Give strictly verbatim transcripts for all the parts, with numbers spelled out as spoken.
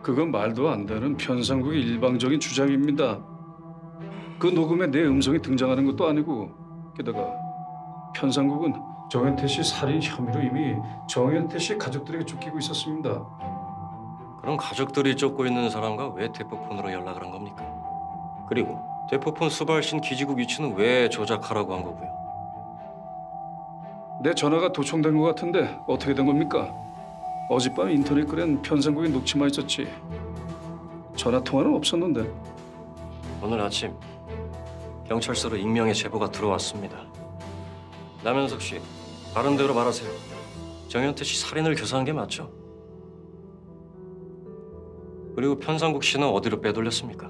그건 말도 안 되는 편상국의 일방적인 주장입니다. 그 녹음에 내 음성이 등장하는 것도 아니고 게다가 편상국은 정현태 씨 살인 혐의로 이미 정현태 씨 가족들에게 쫓기고 있었습니다. 그럼 가족들이 쫓고 있는 사람과 왜 대포폰으로 연락을 한 겁니까? 그리고 대포폰 수발신 기지국 위치는 왜 조작하라고 한 거고요? 내 전화가 도청된 것 같은데 어떻게 된 겁니까? 어젯밤 인터넷 글엔 편상국의 녹취만 있었지 전화 통화는 없었는데. 오늘 아침 경찰서로 익명의 제보가 들어왔습니다. 남현석 씨, 바른 대로 말하세요. 정현태 씨 살인을 교사한 게 맞죠? 그리고 편상국 씨는 어디로 빼돌렸습니까?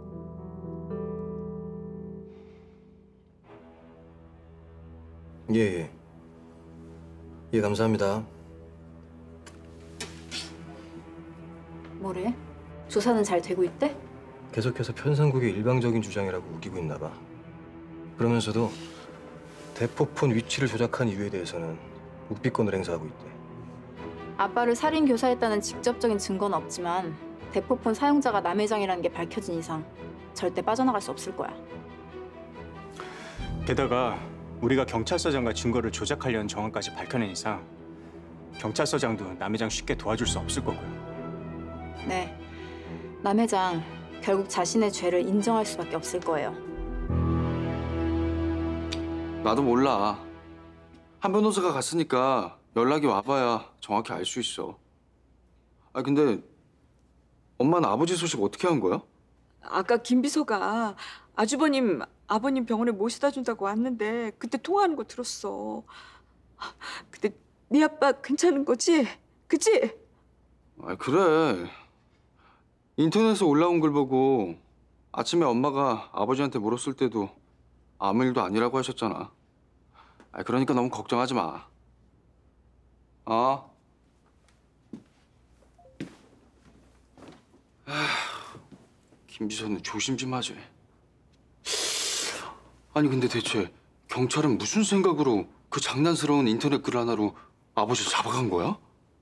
예, 예. 예, 감사합니다. 뭐래? 조사는 잘 되고 있대? 계속해서 편상국의 일방적인 주장이라고 우기고 있나 봐. 그러면서도 대포폰 위치를 조작한 이유에 대해서는 묵비권을 행사하고 있대. 아빠를 살인 교사했다는 직접적인 증거는 없지만 대포폰 사용자가 남 회장이라는 게 밝혀진 이상 절대 빠져나갈 수 없을 거야. 게다가 우리가 경찰서장과 증거를 조작하려는 정황까지 밝혀낸 이상 경찰서장도 남 회장 쉽게 도와줄 수 없을 거고요. 네, 남 회장 결국 자신의 죄를 인정할 수밖에 없을 거예요. 나도 몰라. 한 변호사가 갔으니까 연락이 와봐야 정확히 알 수 있어. 아 근데 엄마는 아버지 소식 어떻게 한 거야? 아까 김 비서가 아주버님, 아버님 병원에 모셔다 준다고 왔는데 그때 통화하는 거 들었어. 근데 네 아빠 괜찮은 거지? 그치? 아 그래. 인터넷에 올라온 글 보고 아침에 엄마가 아버지한테 물었을 때도 아무 일도 아니라고 하셨잖아. 아 그러니까 너무 걱정하지 마. 어? 김 비서는 조심 좀 하지. 아니 근데 대체 경찰은 무슨 생각으로 그 장난스러운 인터넷 글 하나로 아버지를 잡아간 거야?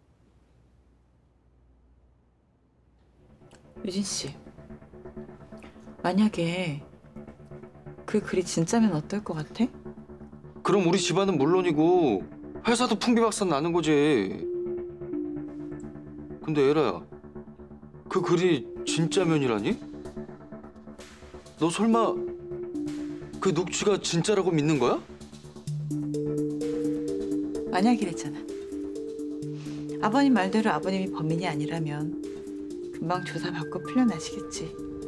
유진 씨, 만약에 그 글이 진짜면 어떨 것 같아? 그럼 우리 집안은 물론이고 회사도 풍비박산 나는 거지. 근데 에라야, 그 글이 진짜면이라니? 너 설마 그 녹취가 진짜라고 믿는 거야? 만약이랬잖아. 아버님 말대로 아버님이 범인이 아니라면 금방 조사받고 풀려나시겠지.